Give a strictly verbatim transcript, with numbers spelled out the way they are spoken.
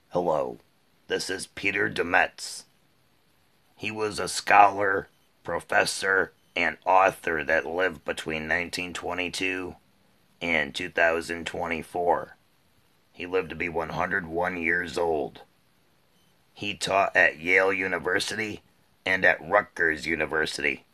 Hello, this is Peter Demetz. He was a scholar, professor, and author that lived between nineteen twenty-two and two thousand twenty-four. He lived to be one hundred one years old. He taught at Yale University and at Rutgers University.